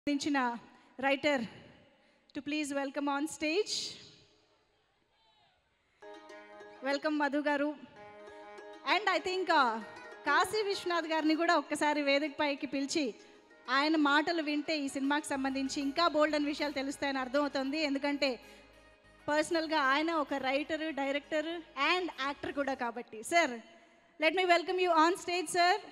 సంబంధించిన writer to please welcome on stage. Welcome Madhu garu. And I think Kashi Viswanath గారిని కూడా ఒక్కసారి వేదిక పైకి పిలిచి ఆయన మాటలు వింటే ఈ సినిమాకి సంబంధించి ఇంకా బోల్డ్ అని విషయాలు తెలుస్తాయని అర్థమవుతుంది. ఎందుకంటే పర్సనల్గా ఆయన ఒక రైటర్, డైరెక్టర్ అండ్ యాక్టర్ కూడా కాబట్టి. Sir, let me welcome you on stage sir.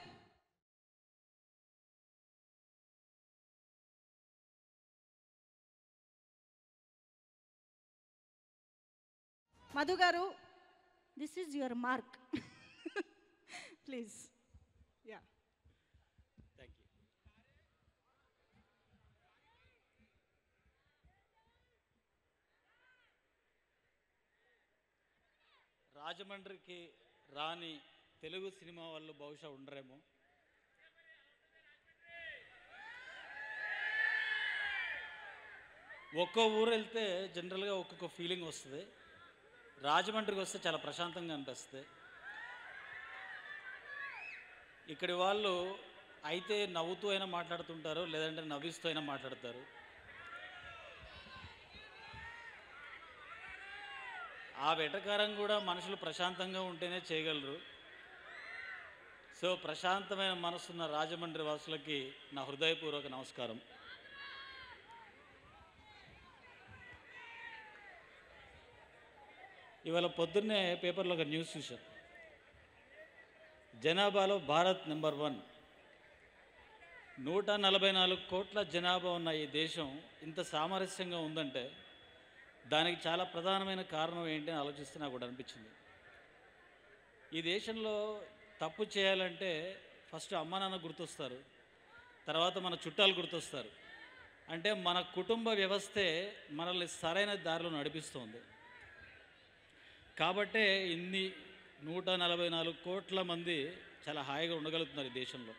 Madhu garu, this is your mark. Please. Yeah, thank you. రాజమండ్రికి రాని తెలుగు సినిమా వాళ్ళు బహుశా ఉండరేమో. ఒక్కో ఊరు వెళ్తే జనరల్గా ఒక్కొక్క ఫీలింగ్ వస్తుంది. రాజమండ్రికి వస్తే చాలా ప్రశాంతంగా అనిపిస్తుంది. ఇక్కడి వాళ్ళు అయితే నవ్వుతూ అయినా మాట్లాడుతుంటారు, లేదంటే నవ్విస్తూ అయినా మాట్లాడతారు. ఆ వెటకారం కూడా మనుషులు ప్రశాంతంగా ఉంటేనే చేయగలరు. సో ప్రశాంతమైన మనసున్న రాజమండ్రి వాసులకి నా హృదయపూర్వక నమస్కారం. ఇవాళ పొద్దున్నే పేపర్లో ఒక న్యూస్ చూశాను. జనాభాలో భారత్ నెంబర్ 1. 144 కోట్ల జనాభా ఉన్న ఈ దేశం ఇంత సామరస్యంగా ఉందంటే దానికి చాలా ప్రధానమైన కారణం ఏంటి అని ఆలోచిస్తే నాకు కూడా అనిపించింది. ఈ దేశంలో తప్పు చేయాలంటే ఫస్ట్ అమ్మ నాన్న గుర్తొస్తారు, తర్వాత మన చుట్టాలు గుర్తొస్తారు. అంటే మన కుటుంబ వ్యవస్థే మనల్ని సరైన దారిలో నడిపిస్తుంది. కాబట్టే ఇన్ని 144 కోట్ల మంది చాలా హాయిగా ఉండగలుగుతున్నారు ఈ దేశంలో.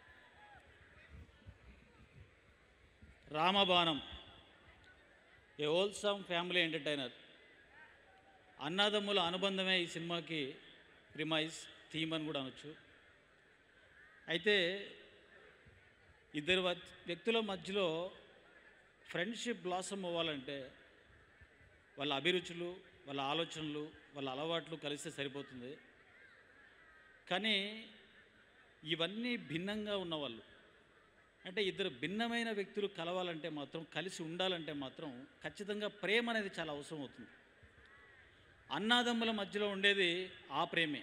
Ramabanam, a wholesome family entertainer. అన్నదమ్ముల అనుబంధమే ఈ సినిమాకి ప్రిమైజ్, థీమ్ అని కూడా అనొచ్చు. అయితే ఇద్దరు వ్యక్తుల మధ్యలో ఫ్రెండ్షిప్ బ్లాసమ్ అవ్వాలంటే వాళ్ళ అభిరుచులు, వాళ్ళ ఆలోచనలు, వాళ్ళ అలవాట్లు కలిస్తే సరిపోతుంది. కానీ ఇవన్నీ భిన్నంగా ఉన్నవాళ్ళు, అంటే ఇద్దరు భిన్నమైన వ్యక్తులు కలవాలంటే మాత్రం, కలిసి ఉండాలంటే మాత్రం ఖచ్చితంగా ప్రేమ అనేది చాలా అవసరం అవుతుంది. అన్నాదమ్ముల మధ్యలో ఉండేది ఆ ప్రేమే.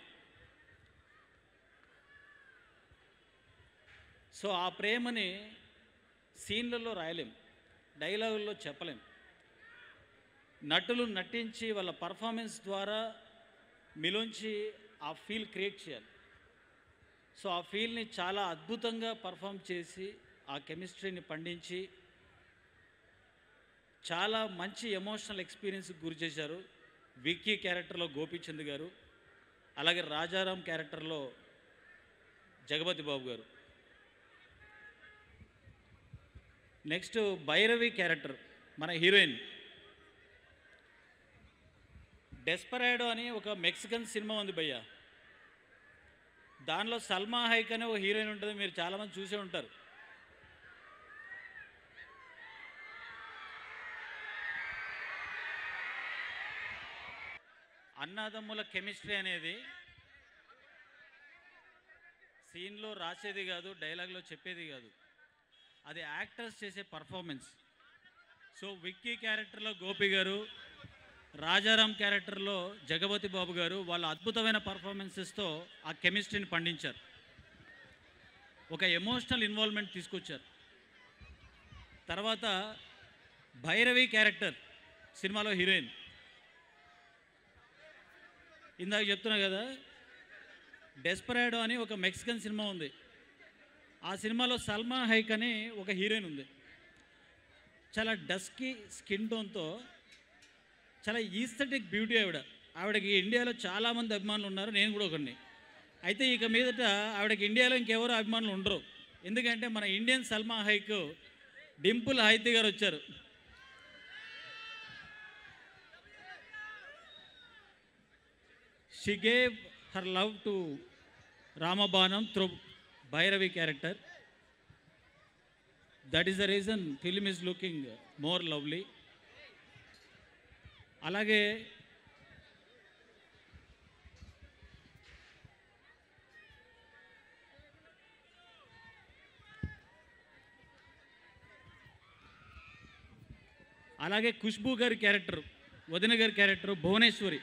సో ఆ ప్రేమని సీన్లలో రాయలేం, డైలాగుల్లో చెప్పలేం. నటులు నటించి వాళ్ళ పర్ఫార్మెన్స్ ద్వారా మీలోంచి ఆ ఫీల్ క్రియేట్ చేయాలి. సో ఆ ఫీల్ని చాలా అద్భుతంగా పర్ఫామ్ చేసి ఆ కెమిస్ట్రీని పండించి చాలా మంచి ఎమోషనల్ ఎక్స్పీరియన్స్కి గురి చేశారు విక్కీ క్యారెక్టర్లో గోపీచంద్ గారు, అలాగే రాజారాం క్యారెక్టర్లో జగపతి బాబు గారు. నెక్స్ట్ భైరవి క్యారెక్టర్, మన హీరోయిన్. డెస్పరాడో అని ఒక మెక్సికన్ సినిమా ఉంది భయ్య. దానిలో సల్మా హైక్ అనే ఒక హీరోయిన్ ఉంటుంది, మీరు చాలామంది చూసే ఉంటారు. అన్నదమ్ముల కెమిస్ట్రీ అనేది సీన్లో రాసేది కాదు, డైలాగ్లో చెప్పేది కాదు, అది యాక్టర్స్ చేసే పర్ఫార్మెన్స్. సో విక్కీ క్యారెక్టర్లో గోపి గారు, రాజారాం క్యారెక్టర్లో జగపతి బాబు గారు వాళ్ళ అద్భుతమైన పర్ఫార్మెన్సెస్తో ఆ కెమిస్ట్రీని పండించారు. ఒక ఎమోషనల్ ఇన్వాల్వ్మెంట్ తీసుకొచ్చారు. తర్వాత భైరవి క్యారెక్టర్ సినిమాలో హీరోయిన్. ఇందాక చెప్తున్నా కదా, డెస్పరాడో అని ఒక మెక్సికన్ సినిమా ఉంది. ఆ సినిమాలో సల్మా హైక్ అని ఒక హీరోయిన్ ఉంది. చాలా డస్కీ స్కిన్ టోన్తో, చాలా ఈస్థెటిక్ బ్యూటీ ఆవిడకి ఇండియాలో చాలామంది అభిమానులు ఉన్నారు, నేను కూడా ఒకరిని. అయితే ఇక మీదట ఆవిడకి ఇండియాలో ఇంకెవరో అభిమానులు ఉండరు, ఎందుకంటే మన Indian Salma Hayek Dimple Hayathi garu వచ్చారు. She gave her love to Ramabanam through Bhairavi character. That is the reason film is looking more lovely. అలాగే అలాగే ఖుష్బూ గారి క్యారెక్టర్, వదిన గారి క్యారెక్టర్ భువనేశ్వరి.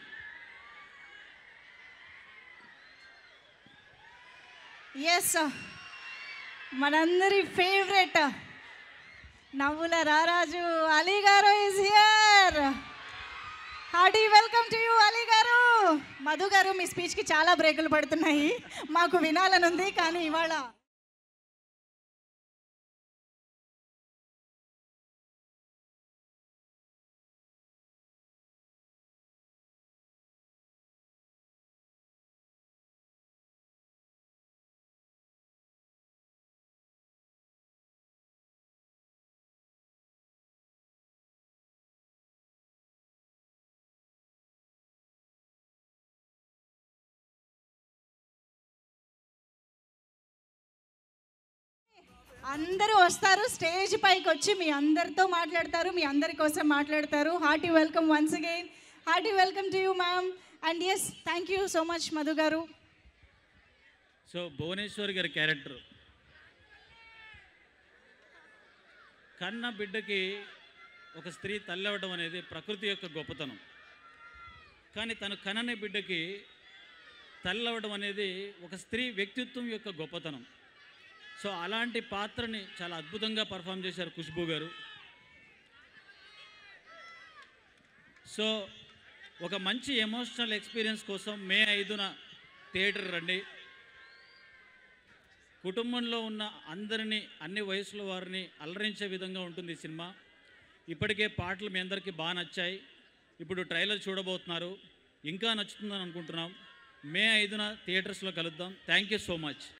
ఎస్, మనందరి ఫేవరెట్ నవ్వుల రారాజు Ali garu is here. Hearty welcome to you Ali garu. Madhu గారు, మీ స్పీచ్కి చాలా బ్రేకులు పడుతున్నాయి, మాకు వినాలని ఉంది, కానీ ఇవాళ అందరూ వస్తారు, స్టేజ్ పైకి వచ్చి మీ అందరితో మాట్లాడతారు, మీ అందరి కోసం మాట్లాడతారు. Hearty welcome once again. Hearty welcome to you ma'am. And yes, thank you so much Madhu garu. So Bhuvaneswari గారి క్యారెక్టర్, కన్న బిడ్డకి ఒక స్త్రీ తల్లి అవ్వడం అనేది ప్రకృతి యొక్క గొప్పతనం. కానీ తను కనని బిడ్డకి తల్లి అవ్వడం అనేది ఒక స్త్రీ వ్యక్తిత్వం యొక్క గొప్పతనం. సో అలాంటి పాత్రని చాలా అద్భుతంగా పర్ఫామ్ చేశారు ఖుష్బూ గారు. సో ఒక మంచి ఎమోషనల్ ఎక్స్పీరియన్స్ కోసం మే 5న థియేటర్ రండి. కుటుంబంలో ఉన్న అందరినీ, అన్ని వయసుల వారిని అలరించే విధంగా ఉంటుంది ఈ సినిమా. ఇప్పటికే పాటలు మీ అందరికీ బాగా నచ్చాయి. ఇప్పుడు ట్రైలర్ చూడబోతున్నారు, ఇంకా నచ్చుతుందని అనుకుంటున్నాం. మే 5న థియేటర్స్లో కలుద్దాం. Thank you so much.